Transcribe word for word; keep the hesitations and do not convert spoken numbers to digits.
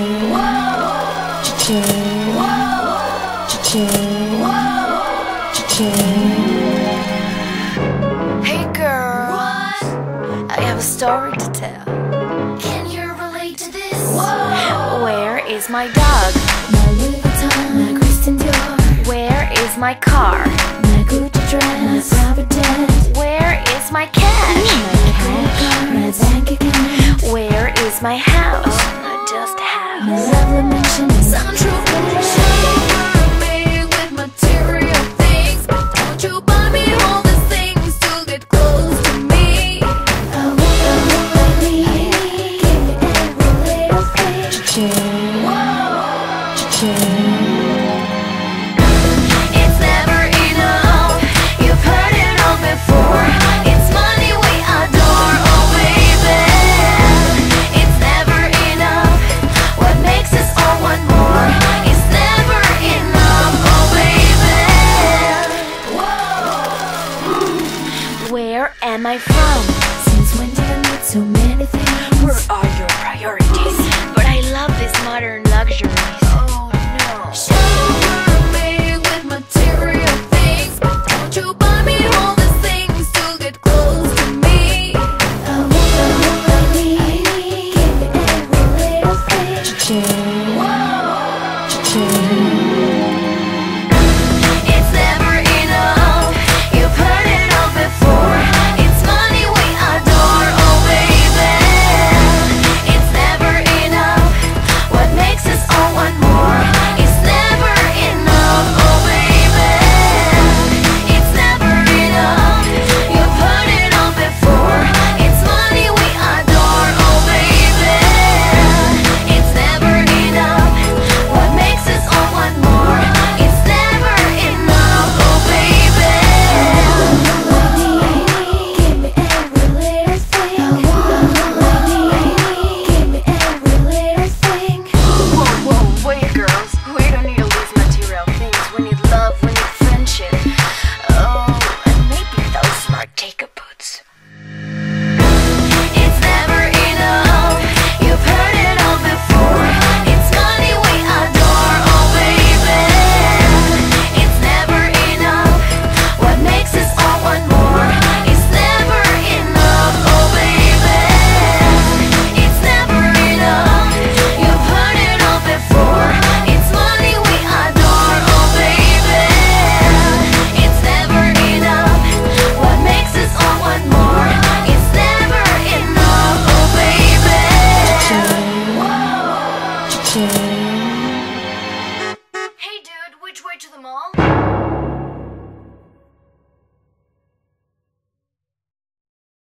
Hey girl, what? I have a story to tell. Can you relate to this? Whoa. Where is my dog? My Louis Vuitton, my Christian Dior. Where is my car? My Gucci dress, my private jet. Where is my cash? My cash, my bank account. Where is my house? I just My house. lovely mansion, some true It's never enough, you've heard it all before. It's money we adore, oh baby. It's never enough, what makes us all want more. It's never enough, oh baby. Whoa. Where am I from? Since when did I need so many things? Where are your priorities? But I love these modern luxuries. Oh no. Shower me with material things, but don't you buy me all these things to get close to me. I want the whole of me, give me every little thing. Whoa. It's never enough, you've heard it all before. It's money we adore, oh baby. It's never enough, what makes us all want more. It's never enough, oh baby. It's never enough, you've heard it all before. It's money we adore, oh baby. It's never enough, what makes us all want more. It's never enough, oh baby. Give me every little thing. Give me every little thing. Whoa, whoa, wait girls, we don't need all these material things. We need love, we need friendship. Oh, and maybe those smart Jacob boots. It's never enough, you've heard it all before. It's money we adore, oh baby. It's never enough, what makes us all want more. It's never enough, oh baby. It's never enough, you've heard it all before. It's money we adore, oh baby. It's never enough, what makes us all want more. It's never enough, oh baby. Whoa.